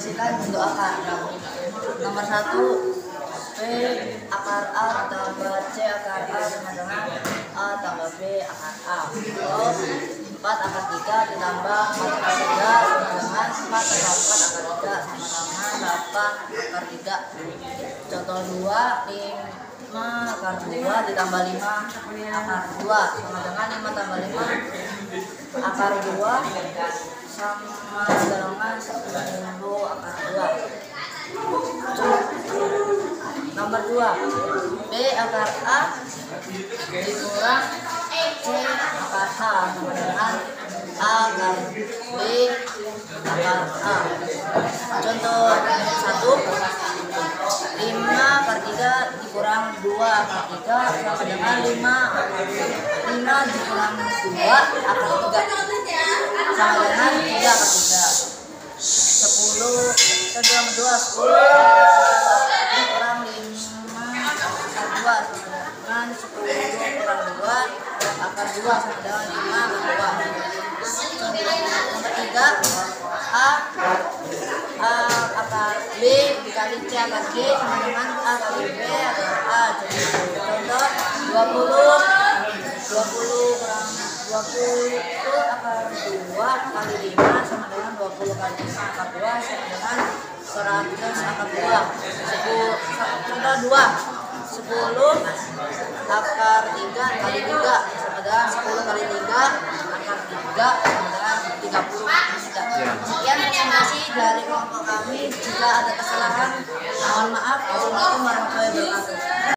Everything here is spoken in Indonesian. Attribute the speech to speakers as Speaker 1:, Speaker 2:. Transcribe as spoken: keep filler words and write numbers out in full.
Speaker 1: definisikan bentuk akar. Nomor satu, B akar A tambah C akar A sama dengan A tambah B akar A. Terus empat akar tiga ditambah empat akar tiga sama dengan empat tambah empat akar tiga sama-sama delapan akar tiga. Contoh dua, lima akar dua ditambah lima akar dua sama dengan lima tambah lima akar dua sama dengan sepuluh akar dua. Nomor dua, B akar A dikurang C akar A sama dengan A akar B akar A. Contoh satu, lima akar tiga dikurang dua akar tiga sama dengan lima lima dikurang dua akar tiga sama dengan tiga akar tiga. Sepuluh kedua dua sepuluh kurang lima akar dua sama dengan sepuluh kurang dua akar dua sama dengan lima akar dua. Nomor tiga, A A akar B dikali C akar G sama dengan A kali B akar A. Jadi contoh dua puluh dua puluh kurang dua puluh akar dua kali lima sama dengan dua puluh kali lima akar dua sama dengan seratus akar dua. Contoh dua, sepuluh akar tiga kali tiga sama dengan sepuluh kali tiga akar tiga sama dengan tiga puluh. Sekian presentasi dari kelompok kami. Jika ada kesalahan, mohon maaf. Wassalamualaikum warahmatullahi wabarakatuh.